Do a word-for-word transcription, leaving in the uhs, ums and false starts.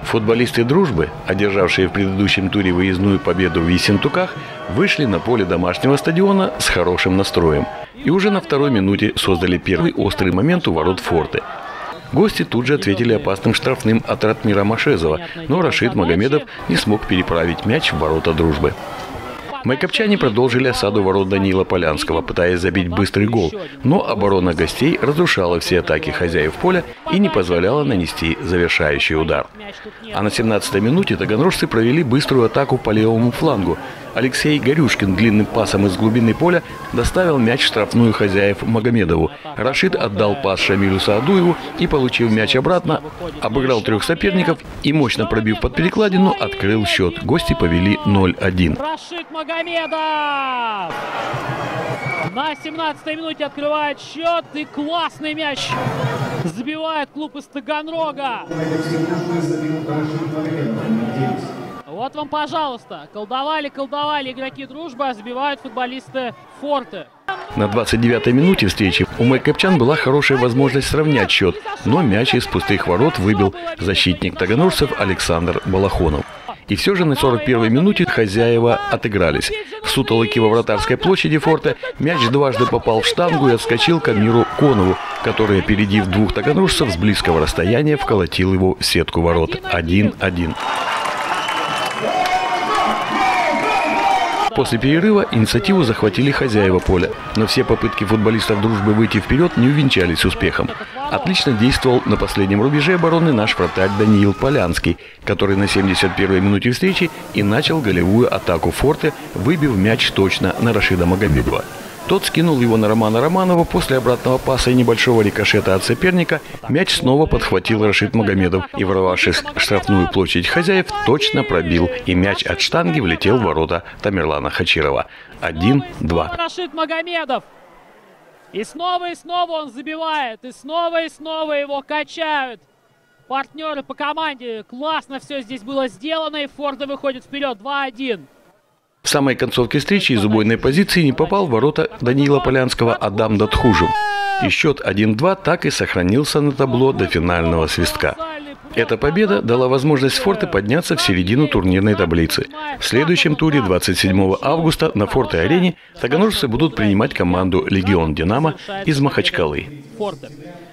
Футболисты «Дружбы», одержавшие в предыдущем туре выездную победу в Ессентуках, вышли на поле домашнего стадиона с хорошим настроем и уже на второй минуте создали первый острый момент у ворот «Форте». Гости тут же ответили опасным штрафным от Ратмира Машезова, но Рашид Магомедов не смог переправить мяч в ворота «Дружбы». Майкопчане продолжили осаду ворот Даниила Полянского, пытаясь забить быстрый гол, но оборона гостей разрушала все атаки хозяев поля и не позволяла нанести завершающий удар. А на семнадцатой минуте таганрожцы провели быструю атаку по левому флангу. Алексей Горюшкин длинным пасом из глубины поля доставил мяч в штрафную хозяев Магомедову. Рашид отдал пас Шамилю Саадуеву и, получив мяч обратно, обыграл трех соперников и, мощно пробив под перекладину, открыл счет. Гости повели ноль один. Рашид Магомедов на семнадцатой минуте открывает счет, и классный мяч забивает клуб из Таганрога. Вот вам, пожалуйста, колдовали, колдовали игроки «Дружбы», а забивают футболисты «Форте». На двадцать девятой минуте встречи у майкопчан была хорошая возможность сравнять счет, но мяч из пустых ворот выбил защитник таганрожцев Александр Балахонов. И все же на сорок первой минуте хозяева отыгрались. В сутолоке во вратарской площади «Форте» мяч дважды попал в штангу и отскочил к Амиру Конову, который, опередив двух таганрожцев с близкого расстояния, вколотил его в сетку ворот. один один. После перерыва инициативу захватили хозяева поля, но все попытки футболистов «Дружбы» выйти вперед не увенчались успехом. Отлично действовал на последнем рубеже обороны наш вратарь Даниил Полянский, который на семьдесят первой минуте встречи и начал голевую атаку «Форте», выбив мяч точно на Рашида Магомедова. Тот скинул его на Романа Романова. После обратного паса и небольшого рикошета от соперника мяч снова подхватил Рашид Магомедов и, ворвавшись в штрафную площадь хозяев, точно пробил, и мяч от штанги влетел в ворота Тамерлана Хачирова. один два. Рашид Магомедов. И снова и снова он забивает, и снова и снова его качают партнеры по команде. Классно все здесь было сделано, и «Форте» выходит вперед два один. В самой концовке встречи из убойной позиции не попал в ворота Даниила Полянского Адам Датхужев. И счет один два так и сохранился на табло до финального свистка. Эта победа дала возможность «Форте» подняться в середину турнирной таблицы. В следующем туре двадцать седьмого августа на «Форте-арене» таганрожцы будут принимать команду «Легион Динамо» из Махачкалы.